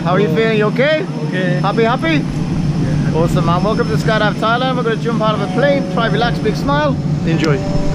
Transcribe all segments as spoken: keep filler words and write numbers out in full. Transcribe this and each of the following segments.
How are you feeling? You okay? Okay. Happy, happy? Yeah. Awesome, man. Welcome to Skydive Thailand. We're going to jump out of a plane. Try, relax, big smile. Enjoy.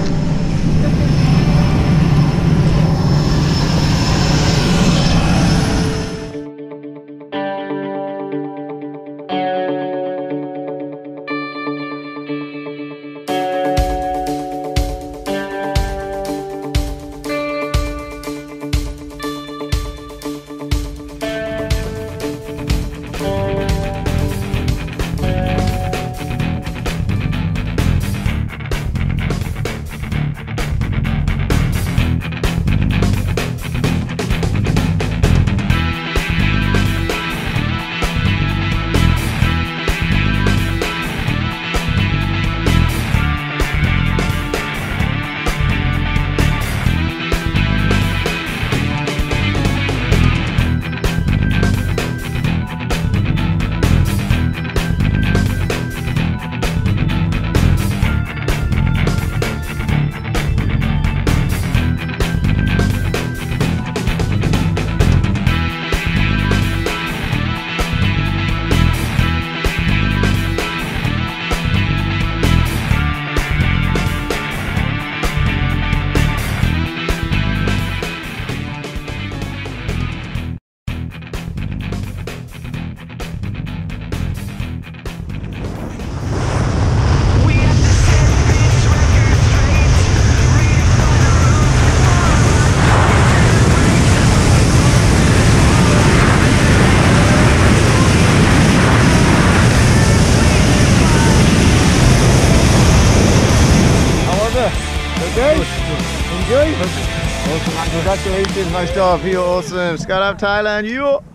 Okay? Enjoy? Awesome, congratulations, nice job, you're awesome. Skydive Thailand, you